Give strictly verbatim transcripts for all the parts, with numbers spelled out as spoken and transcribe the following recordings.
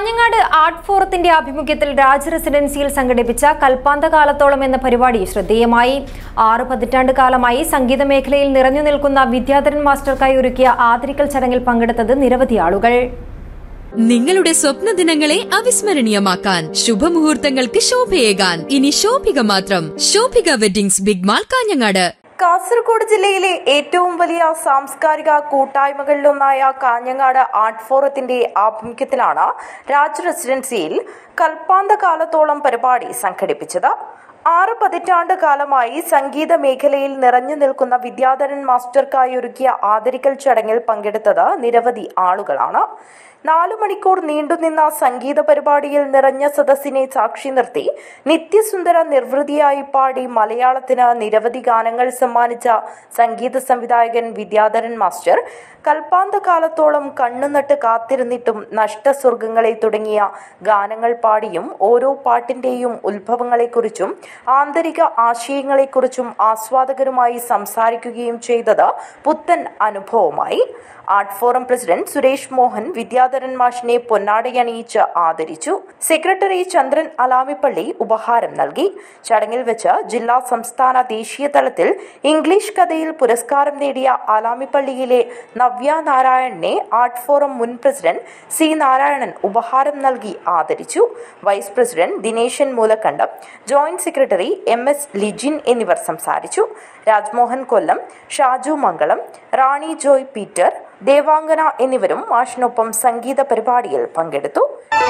Kanhangad art ഫോറത്തിന്റെ ആഭിമുഖ്യത്തിൽ രാജ റെസിഡൻസിയിൽ സംഘടിപ്പിച്ച കൽപ്പാന്തകാലത്തോളം എന്ന പരിപാടി ശ്രദ്ധേയമായി. ആറ് പതിറ്റാണ്ട് കാലമായി സംഗീത മേഖലയിൽ നിറഞ്ഞു നിൽക്കുന്ന വിദ്യാധരൻ മാസ്റ്റർക്കായി ഒരുക്കിയ ആദരിക്കൽ ചടങ്ങിൽ പങ്കെടുത്തത് നിരവധി ആളുകൾ. നിങ്ങളുടെ സ്വപ്ന ദിനങ്ങളെ അവിസ്മരണീയമാക്കാൻ ശുഭമുഹൂർത്തങ്ങൾക്ക് ശോഭയേകാൻ ഇനി ശോഭിക മാത്രം. Shobhika weddings big mall Kanhangad. Kasaragod ജില്ലയിലെ ഏറ്റവും വലിയ സാംസ്കാരിക കൂട്ടായ്മകളിലൊന്നായ കാഞ്ഞങ്ങാട് ആർട്ട് ഫോറത്തിന്റെ ആഭിമുഖ്യത്തിലാണ് രാജ റെസിഡൻസിയിൽ കൽപ്പാന്തകാലത്തോളം പരിപാടി സംഘടിപ്പിച്ചത്. ആറ് പതിറ്റാണ്ട് കാലമായി സംഗീത മേഖലയിൽ നിറഞ്ഞു നിൽക്കുന്ന വിദ്യാധരൻ മാസ്റ്റർക്കായി ഒരുക്കിയ ആദരിക്കൽ ചടങ്ങിൽ പങ്കെടുത്തത് നിരവധി ആളുകളാണ്. നാലു മണിക്കൂർ നീണ്ടുനിന്ന സംഗീത പരിപാടിയിൽ നിറഞ്ഞ സദസ്സിനെ സാക്ഷി നിർത്തി നിത്യസുന്ദര നിർവൃതിയായി പാടി മലയാളത്തിന് നിരവധി ഗാനങ്ങൾ സമ്മാനിച്ച സംഗീത സംവിധായകൻ വിദ്യാധരൻ മാസ്റ്റർ കൽപ്പാന്തകാലത്തോളം കണ്ണുനട്ട് കാത്തിരുന്നിട്ടും നഷ്ടസ്വർഗങ്ങളെ തുടങ്ങിയ ഗാനങ്ങൾ പാടിയും ഓരോ പാട്ടിന്റെയും ഉത്ഭവങ്ങളെക്കുറിച്ചും ആന്തരിക ആശയങ്ങളെക്കുറിച്ചും ആസ്വാദകരുമായി സംസാരിക്കുകയും ചെയ്തത് പുത്തൻ അനുഭവമായി. Art forum president Suresh Mohan Vidyadharan മാഷിനെ പൊന്നാടയണിയിച്ച് ആദരിച്ചു. സെക്രട്ടറി ചന്ദ്രൻ അലാമിപ്പള്ളി ഉപഹാരം നൽകി. ചടങ്ങിൽ വെച്ച് ജില്ലാ സംസ്ഥാന ദേശീയ തലത്തിൽ ഇംഗ്ലീഷ് കഥയിൽ പുരസ്കാരം നേടിയ അലാമിപ്പള്ളിയിലെ നവ്യ നാരായണനെ ആർട്ട് ഫോറം മുൻ പ്രസിഡന്റ് സി നാരായണൻ ഉപഹാരം നൽകി ആദരിച്ചു. Vice president Dineshan Moolakkandam, joint secretary M S Lijin എന്നിവർ സംസാരിച്ചു. രാജ്മോഹൻ കൊല്ലം, ഷാജു മംഗളം, റാണി ജോയ് പീറ്റർ, ദേവാംഗന എന്നിവരും മാഷിനൊപ്പം സംഗീത പരിപാടിയിൽ പങ്കെടുത്തു.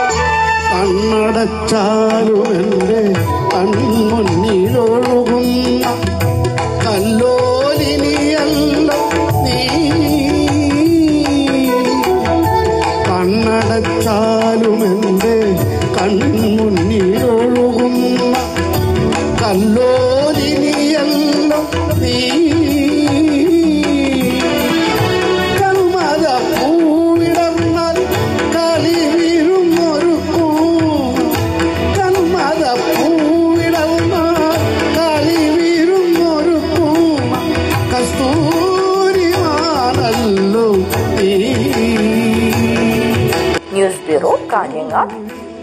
കണ്ണടച്ചാലുമെന്റെ കൺമുന്നിലൊഴുകുന്ന കല്ലോലിനിയല്ല നീ കൽമത പൂവിടർന്നാൽ കളിവിരുന്നൊരുക്കും കൽമത പൂവിടർന്നാൽ കളിവിരുന്നൊരുക്കും കസ്തൂരിമാനല്ലോ നീ. News bureau Kanhangad.